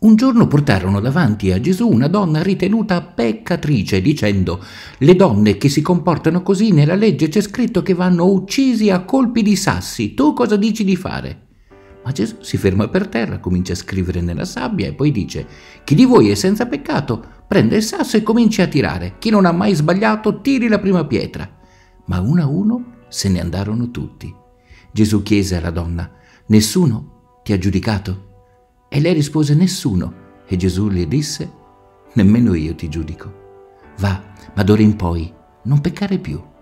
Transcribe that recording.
Un giorno portarono davanti a Gesù una donna ritenuta peccatrice, dicendo: «Le donne che si comportano così nella legge c'è scritto che vanno uccisi a colpi di sassi. Tu cosa dici di fare?» Ma Gesù si ferma per terra, comincia a scrivere nella sabbia e poi dice: «Chi di voi è senza peccato, prende il sasso e cominci a tirare. Chi non ha mai sbagliato, tiri la prima pietra». Ma uno a uno se ne andarono tutti. Gesù chiese alla donna: «Nessuno ti ha giudicato?» E lei rispose: «Nessuno». E Gesù le disse: «Nemmeno io ti giudico. Va, ma d'ora in poi non peccare più».